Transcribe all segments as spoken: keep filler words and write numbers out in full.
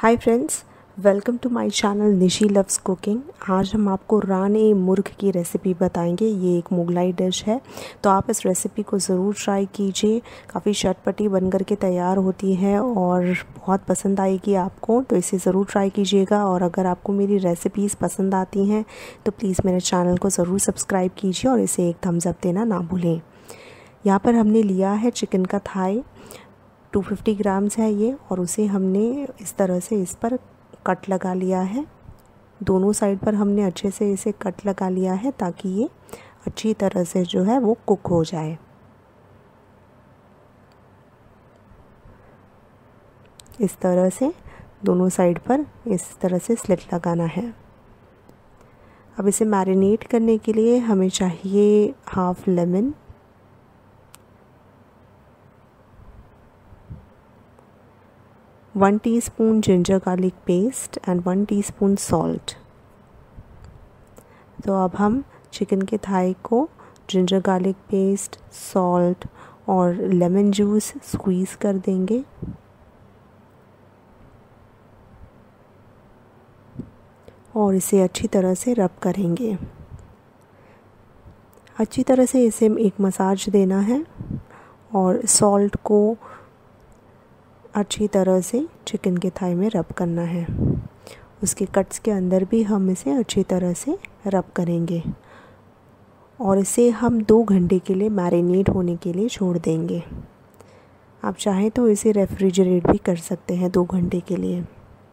Hi friends, welcome to my channel Nishi loves cooking. आज हम आपको रान-ए मुर्ग की रेसिपी बताएंगे। ये एक मुगलाई डिश है, तो आप इस रेसिपी को ज़रूर ट्राई कीजिए। काफ़ी चटपटी बनकर के तैयार होती है और बहुत पसंद आएगी आपको, तो इसे ज़रूर ट्राई कीजिएगा। और अगर आपको मेरी रेसिपीज़ पसंद आती हैं तो प्लीज़ मेरे चैनल को ज़रूर सब्सक्राइब कीजिए और इसे एक थम्स अप देना ना भूलें। यहाँ पर हमने लिया है चिकन का थाई, दो सौ पचास ग्राम्स है ये, और उसे हमने इस तरह से इस पर कट लगा लिया है। दोनों साइड पर हमने अच्छे से इसे कट लगा लिया है ताकि ये अच्छी तरह से जो है वो कुक हो जाए। इस तरह से दोनों साइड पर इस तरह से स्लिट लगाना है। अब इसे मैरिनेट करने के लिए हमें चाहिए half lemon, one teaspoon ginger garlic paste and one teaspoon salt. तो अब हम चिकन के थाई को जिंजर गार्लिक पेस्ट, सॉल्ट और लेमन जूस स्क्वीज़ कर देंगे। और इसे अच्छी तरह से रब करेंगे। अच्छी तरह से इसे एक मसाज देना है और सॉल्ट को अच्छी तरह से चिकन के थाई में रब करना है। उसके कट्स के अंदर भी हम इसे अच्छी तरह से रब करेंगे और इसे हम दो घंटे के लिए मैरिनेट होने के लिए छोड़ देंगे। आप चाहें तो इसे रेफ्रिजरेट भी कर सकते हैं दो घंटे के लिए।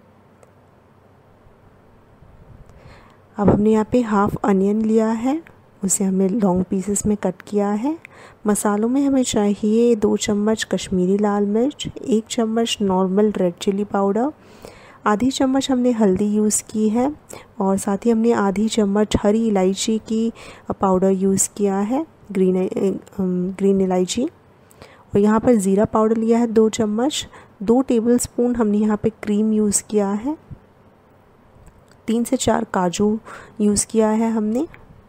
अब हमने यहाँ पे हाफ अनियन लिया है, उसे हमने लॉन्ग पीसेस में कट किया है। मसालों में हमें चाहिए दो चम्मच कश्मीरी लाल मिर्च, एक चम्मच नॉर्मल रेड चिली पाउडर, आधी चम्मच हमने हल्दी यूज़ की है और साथ ही हमने आधी चम्मच हरी इलायची की पाउडर यूज़ किया है, ग्रीन ग्रीन इलायची। और यहाँ पर ज़ीरा पाउडर लिया है दो चम्मच। दो टेबलस्पून हमने यहाँ पे क्रीम यूज़ किया है। तीन से चार काजू यूज़ किया है हमने।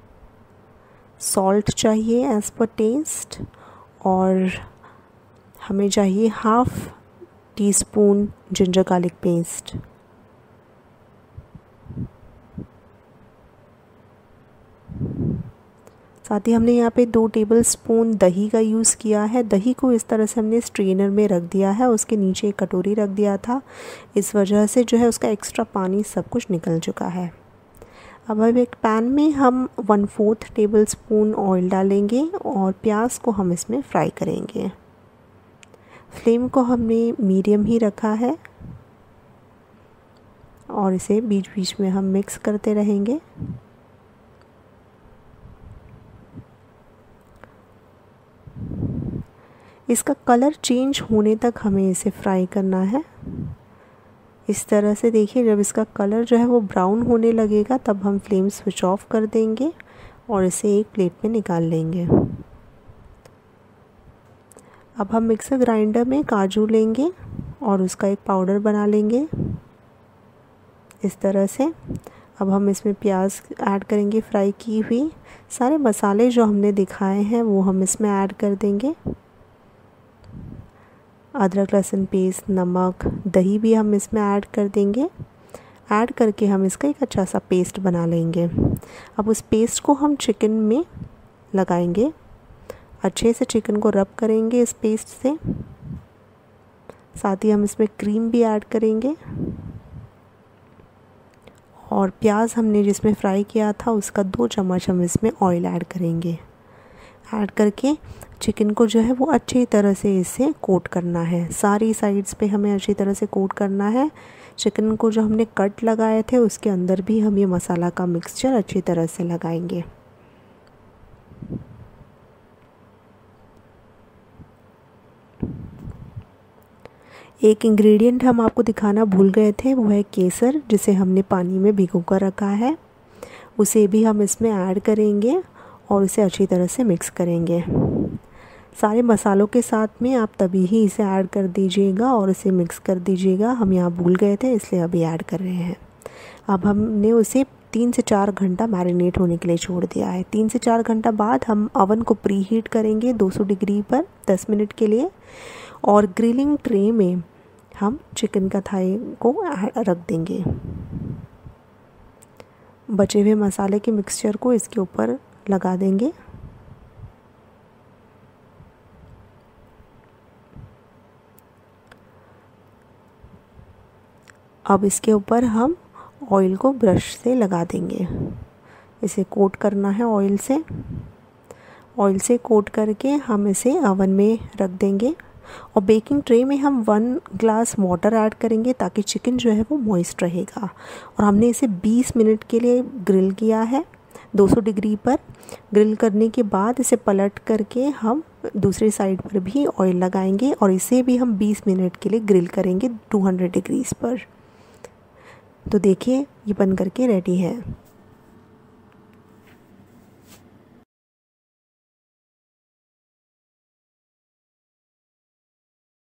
सॉल्ट चाहिए एज़ पर टेस्ट और हमें चाहिए half teaspoon ginger garlic paste. साथ ही हमने यहाँ पे दो टेबलस्पून दही का यूज़ किया है। दही को इस तरह से हमने स्ट्रेनर में रख दिया है, उसके नीचे एक कटोरी रख दिया था। इस वजह से जो है उसका एक्स्ट्रा पानी सब कुछ निकल चुका है। अब अब एक पैन में हम one fourth tablespoon oil डालेंगे और प्याज को हम इसमें फ्राई करेंगे। फ्लेम को हमने मीडियम ही रखा है और इसे बीच बीच में हम मिक्स करते रहेंगे। इसका कलर चेंज होने तक हमें इसे फ्राई करना है। इस तरह से देखिए, जब इसका कलर जो है वो ब्राउन होने लगेगा तब हम फ्लेम स्विच ऑफ कर देंगे और इसे एक प्लेट में निकाल लेंगे। अब हम मिक्सर ग्राइंडर में काजू लेंगे और उसका एक पाउडर बना लेंगे इस तरह से। अब हम इसमें प्याज ऐड करेंगे फ्राई की हुई। सारे मसाले जो हमने दिखाए हैं वो हम इसमें ऐड कर देंगे। अदरक लहसुन पेस्ट, नमक, दही भी हम इसमें ऐड कर देंगे। ऐड करके हम इसका एक अच्छा सा पेस्ट बना लेंगे। अब उस पेस्ट को हम चिकन में लगाएंगे। अच्छे से चिकन को रब करेंगे इस पेस्ट से। साथ ही हम इसमें क्रीम भी ऐड करेंगे और प्याज हमने जिसमें फ्राई किया था उसका दो चम्मच हम इसमें ऑयल ऐड करेंगे। ऐड करके चिकन को जो है वो अच्छी तरह से इसे कोट करना है। सारी साइड्स पे हमें अच्छी तरह से कोट करना है। चिकन को जो हमने कट लगाए थे उसके अंदर भी हम ये मसाला का मिक्सचर अच्छी तरह से लगाएंगे। एक इंग्रेडिएंट हम आपको दिखाना भूल गए थे, वो है केसर, जिसे हमने पानी में भिगो कर रखा है। उसे भी हम इसमें ऐड करेंगे और इसे अच्छी तरह से मिक्स करेंगे। सारे मसालों के साथ में आप तभी ही इसे ऐड कर दीजिएगा और इसे मिक्स कर दीजिएगा। हम यहाँ भूल गए थे इसलिए अभी ऐड कर रहे हैं। अब हमने उसे तीन से चार घंटा मैरिनेट होने के लिए छोड़ दिया है। तीन से चार घंटा बाद हम अवन को प्री हीट करेंगे दो सौ डिग्री पर दस मिनट के लिए और ग्रिलिंग ट्रे में हम चिकन का थाई को रख देंगे। बचे हुए मसाले के मिक्सचर को इसके ऊपर लगा देंगे। अब इसके ऊपर हम ऑयल को ब्रश से लगा देंगे। इसे कोट करना है ऑयल से। ऑयल से कोट करके हम इसे ओवन में रख देंगे और बेकिंग ट्रे में हम वन ग्लास वाटर ऐड करेंगे ताकि चिकन जो है वो मॉइस्ट रहेगा। और हमने इसे बीस मिनट के लिए ग्रिल किया है दो सौ डिग्री पर। ग्रिल करने के बाद इसे पलट करके हम दूसरी साइड पर भी ऑयल लगाएंगे और इसे भी हम बीस मिनट के लिए ग्रिल करेंगे दो सौ डिग्रीज पर। तो देखिए ये बन करके रेडी है।